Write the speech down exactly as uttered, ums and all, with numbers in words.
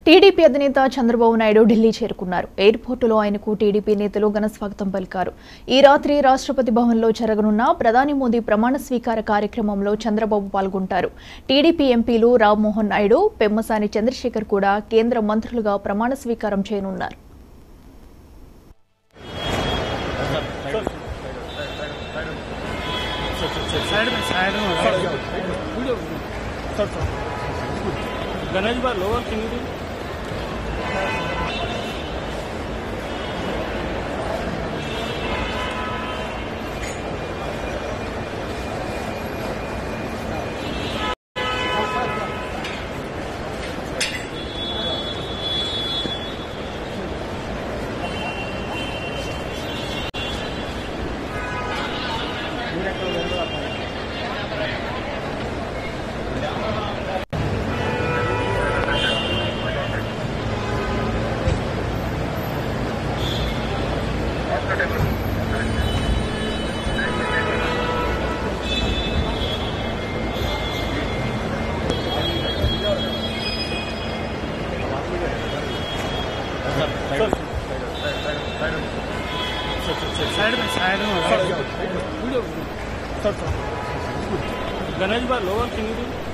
TDP అధినేత చంద్రబాబు నాయుడు ఢిల్లీ చేరుకున్నారు. ఎయిర్పోర్టులో ఆయనకు టీడీపీ నేతలు ఘన స్వాగతం పలికారు. ఈ రాత్రి రాష్ట్రపతి భవన్లో జరగనున్న ప్రధాని మోదీ ప్రమాణ స్వీకార కార్యక్రమంలో చంద్రబాబు పాల్గొంటారు. టీడీపీ ఎంపీలు రామ్మోహన్ నాయుడు, పెమ్మసాని చంద్రశేఖర్ కూడా కేంద్ర మంత్రులుగా ప్రమాణ స్వీకారం చేయనున్నారు. Ganesh bar lower king side में साइड में गणेश बार लोअर किंग